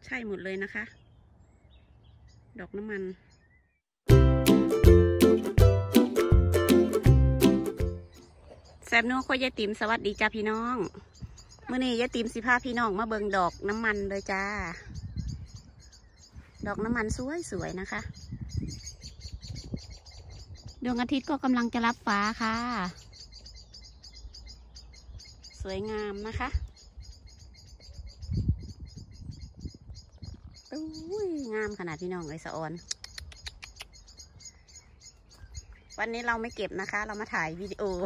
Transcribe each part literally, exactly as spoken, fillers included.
ใช่หมดเลยนะคะดอกน้ำมันแซมนัวโคยายติ๋มสวัสดีจ้าพี่น้องเมื่อนี้ยายติ๋มสิพาพี่น้องมาเบิงดอกน้ำมันเลยจ้าดอกน้ำมันสวยๆนะคะดวงอาทิตย์ก็กำลังจะรับฟ้าค่ะสวยงามนะคะอุ้ยงามขนาดพี่น้องเลยสะออนวันนี้เราไม่เก็บนะคะเรามาถ่ายวิดีโอ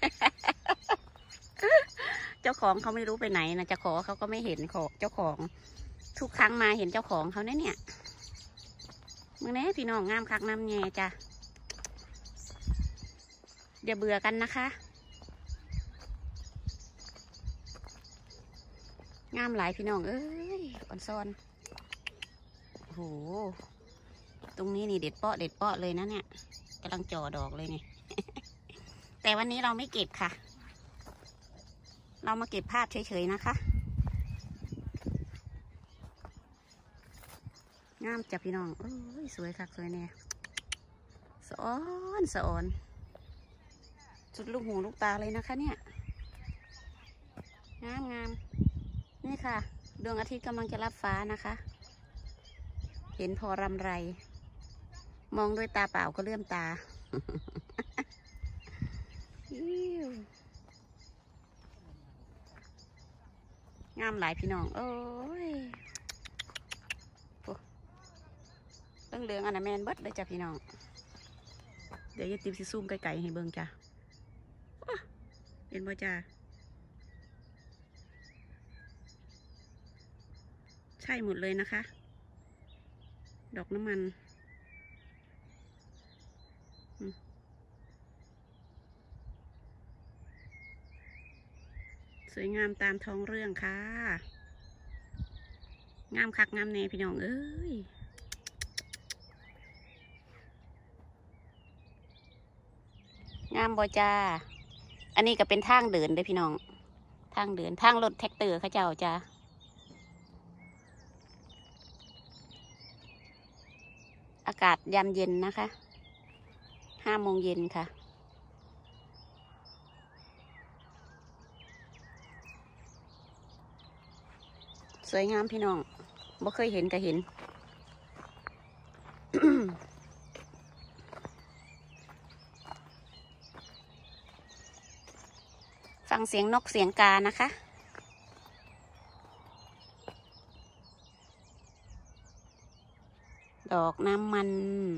เจ้าของเขาไม่รู้ไปไหนนะจะขอเขาก็ไม่เห็นของเจ้าของทุกครั้งมาเห็นเจ้าของเขาเนี่ยเนี่ยมึงแน่พี่น้องงามคักน้ำแง่จ้ะเดี๋ยวเบื่อกันนะคะงามหลายพี่น้องเอ้ยอ่อนซ้อนโหตรงนี้นี่เด็ดเปาะเด็ดเปาะเลยนะเนี่ยกำลังจ่อดอกเลยไง แต่วันนี้เราไม่เก็บค่ะเรามาเก็บภาพเฉยๆนะคะงามจ้ะพี่น้องเอ้ยสวยคักสวยแน่สะออนสะออนสุดลูกหูลูกตาเลยนะคะเนี่ยงามงามนี่ค่ะดวงอาทิตย์กำลังจะรับฟ้านะคะเห็นพอรำไร มองด้วยตาเปล่าก็เลื่อมตา งามหลายพี่น้องโอ้ยเรื่องเหลืองอันนั้นแมนเบิดเลยจ้ะพี่น้องเดี๋ยวยายติ๋มสิซูมไกลๆให้เบิ่งจ้ะเห็นบ่จ้ะใช่หมดเลยนะคะดอกน้ำมันสวยงามตามท้องเรื่องค่ะงามคักงามแน่พี่น้องเอ้ยงามบ่จ้าอันนี้ก็เป็นทางเดินเลยพี่น้องทางเดินทางรถแท็กเตอร์เขาเจ้าจ้าอากาศยามเย็นนะคะห้าโมงเย็นค่ะสวยงามพี่น้องบ่เคยเห็นก็เห็น ฟังเสียงนกเสียงกานะคะดอกน้ำมัน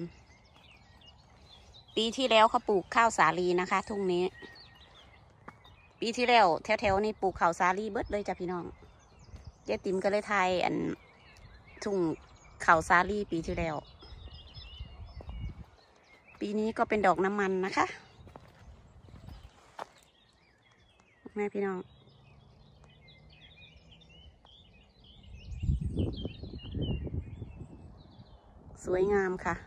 ปีที่แล้วเขาปลูกข้าวสาลีนะคะทุ่งนี้ปีที่แล้วแถวๆนี้ปลูกข้าวสาลีเบิดเลยจ้ะพี่น้องยายติ๋มก็เลยไทยอันทุ่งข้าวสาลีปีที่แล้วปีนี้ก็เป็นดอกน้ำมันนะคะแม่พี่น้องสวยงามค่ะ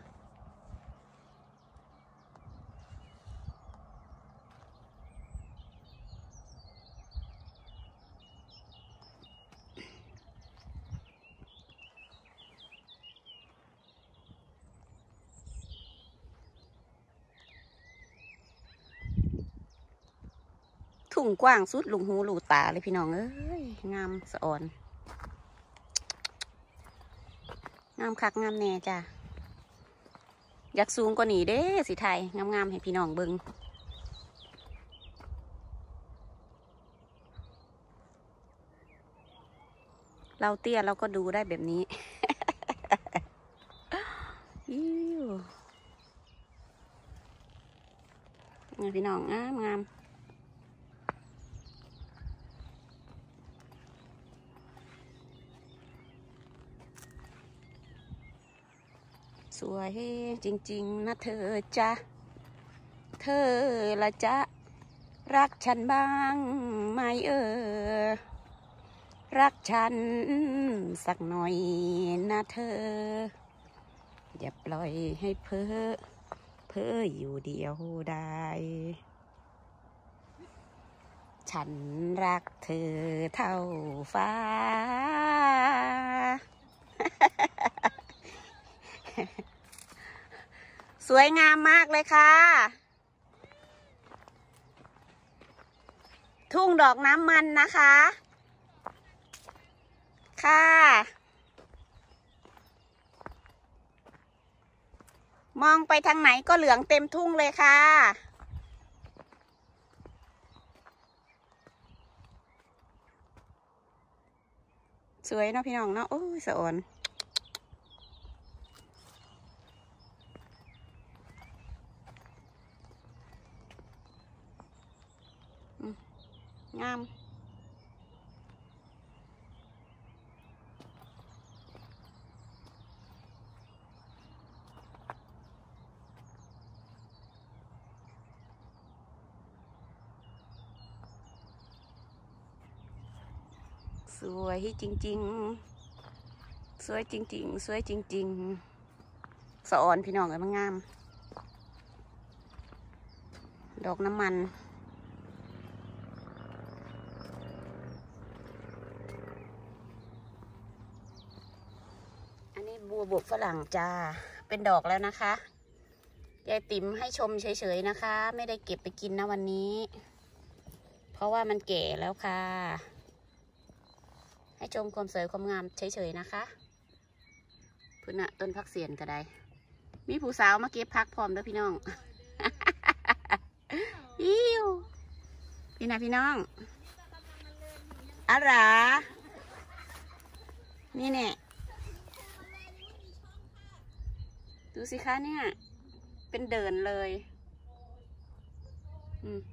ทุ่งกว้างสุดลุงหูลูตาเลยพี่น้องเอ้ยงามสะอ่อนงามคักงามแน่จ้ะอยากสูงกว่านี้เด้สิไทยงามๆให้พี่น้องเบิ่งเราเตี้ยเราก็ดูได้แบบนี้ นี่พี่น้องงามงามสวยจริงๆนะเธอจ๊ะเธอละจ๊ะรักฉันบ้างไหมเออรักฉันสักหน่อยนะเธออย่าปล่อยให้เพ้อเพ้ออยู่เดียวได้ฉันรักเธอเท่าฟ้าสวยงามมากเลยค่ะทุ่งดอกน้ำมันนะคะค่ะมองไปทางไหนก็เหลืองเต็มทุ่งเลยค่ะสวยเนาะพี่น้องเนาะโอ้ยสะอ่อนงามสวยจริงๆสวยจริงๆสวยจริงๆสะอ่อนพี่น้องเลยมันงามดอกน้ำมันอันนี้บัวบกฝรั่งจ้าเป็นดอกแล้วนะคะยายติ๋มให้ชมเฉยๆนะคะไม่ได้เก็บไปกินนะวันนี้เพราะว่ามันแก่แล้วค่ะให้ชมความสวยความงามเฉยๆนะคะพุ่นน่ะต้นพักเสียนก็ได้มีผู้สาวมาเก็บพักพร้อมด้วยพี่น้อง อิ้วพี่นะพี่น้องอะไรนี่เนี่ยดูสิคะเนี่ยเป็นเดินเลยอืม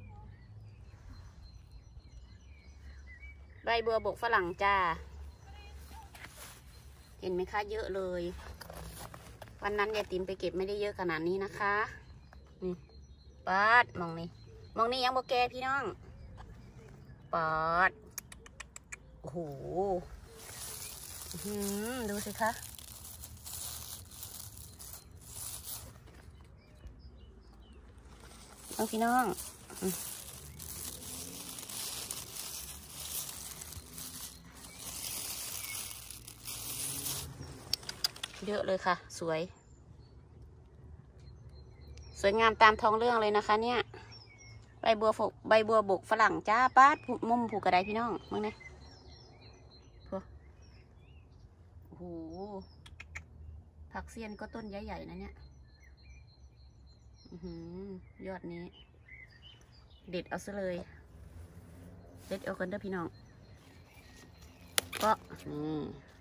ใบบัวบกฝรั่งจ้าเห็นไหมคะเยอะเลยวันนั้นยายติ๋มไปเก็บไม่ได้เยอะขนาดนี้นะคะนี่ปัดมองนี่มองนี่ยังโบแกพี่น้องปัดโอ้โหดูสิคะน้องพี่น้องเยอะเลยค่ะสวยสวยงามตามท้องเรื่องเลยนะคะเนี่ยใบบัวฝกใบบัวบกฝรั่งจ้าป้าดมุมผูกกระไดพี่น้องมึงนะโอ้โหผักเสี้ยนก็ต้นใหญ่ๆนะเนี่ยยอดนี้เด็ดเอาซะเลยเด็ดเอากันเด้อพี่น้องก็นี่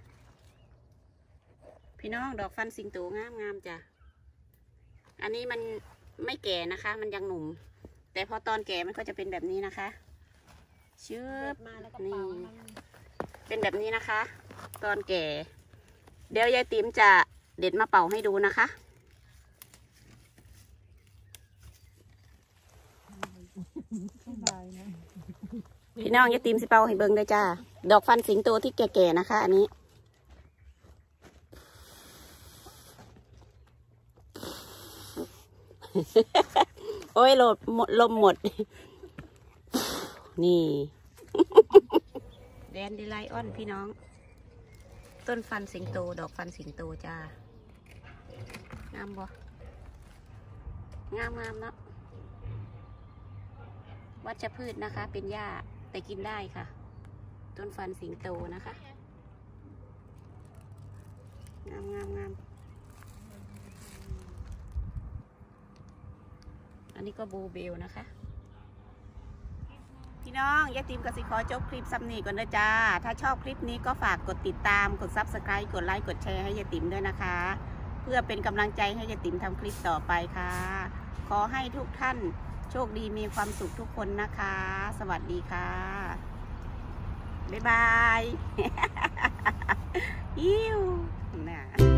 พี่น้องดอกฟันสิงโตงามงามจ้ะอันนี้มันไม่แก่นะคะมันยังหนุ่มแต่พอตอนแก่มันก็จะเป็นแบบนี้นะคะเชือบนี่เป็นแบบนี้นะคะ ตอนแก่เดี๋ยวยายติ๋มจะเด็ดมาเป่าให้ดูนะคะพี่น้องยายติ๋มสิเป่าให้เบิ่งได้จ้าดอกฟันสิงโตที่แก่ๆนะคะอันนี้โอ้ยลมหมดลมหมดนี่แดนดิไลออนพี่น้องต้นฟันสิงโตดอกฟันสิงโตจ้างามบ่งามงามเนาะวัชพืชนะคะเป็นหญ้าแต่กินได้ค่ะต้นฟันสิงโตนะคะงามงามงามอันนี้ก็บูเบลนะคะพี่น้องยายติ๋มกับสิขอจบคลิปซ้ำนี่ก่อนนะจ้าถ้าชอบคลิปนี้ก็ฝากกดติดตามกดซับสไครต์กดไลค์กดแชร์ให้ยายติ๋มด้วยนะคะเพื่อเป็นกำลังใจให้ยายติ๋มทำคลิปต่อไปค่ะขอให้ทุกท่านโชคดีมีความสุขทุกคนนะคะสวัสดีค่ะบ๊ายบายอิ้วน่ะ